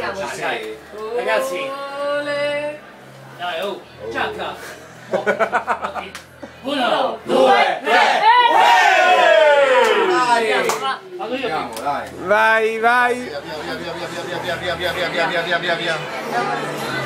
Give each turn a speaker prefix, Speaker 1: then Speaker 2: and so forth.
Speaker 1: Dai, ragazzi. Dai, oh, ciacca. Uno, due, tre. Vado io.
Speaker 2: Vai, vai.
Speaker 3: Via, via, via, via, via, via, via, via, via, via, via, via, via.